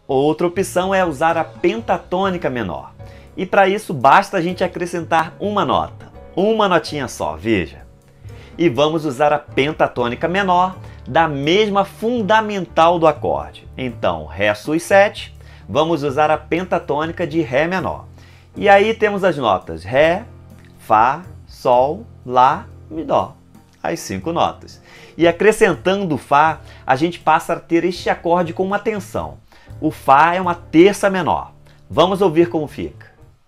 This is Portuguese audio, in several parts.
Outra opção é usar a pentatônica menor. E para isso basta a gente acrescentar uma nota. Uma notinha só, veja. E vamos usar a pentatônica menor da mesma fundamental do acorde. Então, Ré sus7, vamos usar a pentatônica de Ré menor. E aí temos as notas Ré, Fá, Sol, Lá, Mi, Dó. As 5 notas. E acrescentando o Fá, a gente passa a ter este acorde com uma tensão. O Fá é uma terça menor. Vamos ouvir como fica.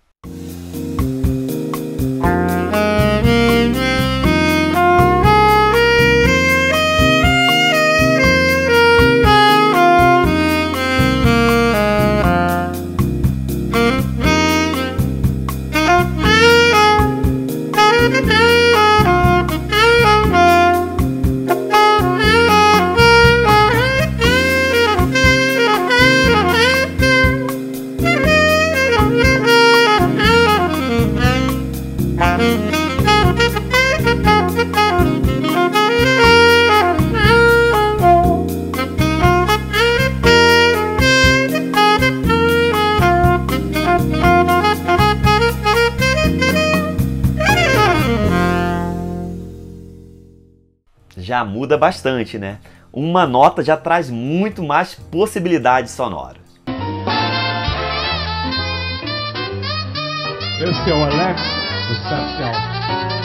Já muda bastante, né? Uma nota já traz muito mais possibilidades sonoras. Esse é o Alex do Safel.